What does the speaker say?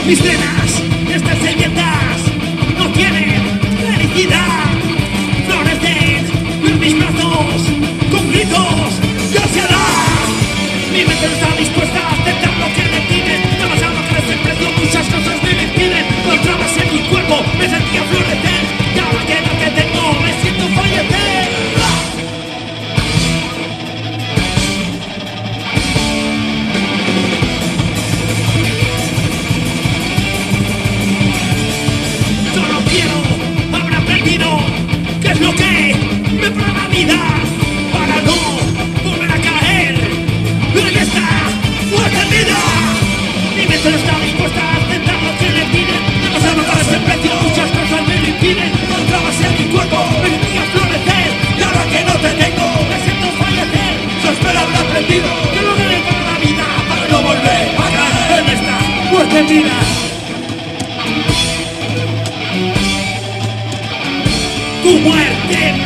Mis venas están sedientas, no tienen felicidad. Florecen en mis brazos con gritos de ansiedad. Mi mente no está dispuesta a aceptar lo que me piden. Demasiado crece el precio, muchas cosas me impiden. Encontrabas en mi cuerpo, me sentía florecer. Y ahora que no te tengo, me siento fallecer. Yo no quiero haber aprendido qué es lo que me prueba la vida para no volver a caer en esta muerte vida. Mi mente no está dispuesta a aceptar lo que le piden. Demasiado caro es el precio, muchas cosas me lo impiden. Encontrabas en mi cuerpo, me sentía florecer. Y ahora que no te tengo, me siento fallecer. Yo espero haber aprendido que lo que me para la vida para no volver a caer en esta muerte vida. Tu muerte